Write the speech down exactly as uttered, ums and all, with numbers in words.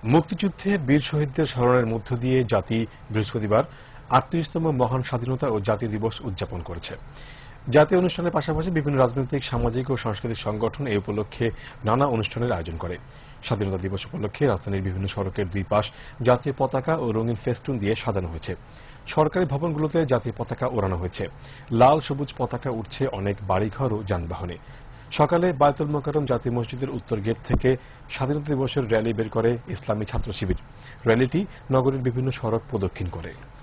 মুক্তিযুদ্ধে বীর শহীদদের স্মরণের মধ্য দিয়ে জাতি বৃহস্পতিবার আটত্রিশতম মহান স্বাধীনতা ও জাতীয় দিবস উদযাপন করেছে। জাতীয় অনুষ্ঠানের পাশাপাশি বিভিন্ন রাজনৈতিক, সামাজিক ও সাংস্কৃতিক সংগঠন এই উপলক্ষে নানা অনুষ্ঠানের আয়োজন করে। স্বাধীনতা দিবস উপলক্ষে রাজধানীর বিভিন্ন সড়কের দুই পাশ জাতীয় পতাকা ও রঙিন ফেস্টুন দিয়ে সাজানো হয়েছে। সরকারি ভবনগুলোতে জাতীয় পতাকা ওড়ানো হয়েছে। লাল সবুজ পতাকা উঠছে অনেক বাড়িঘর ও যানবাহনে। সকালে বায়তুল মোকাররম জাতীয় মসজিদের উত্তর গেট থেকে স্বাধীনতা দিবসের র্যালি বের করে ইসলামী ছাত্র শিবির। র্যালিটি নগরীর বিভিন্ন সড়ক প্রদক্ষিণ করে।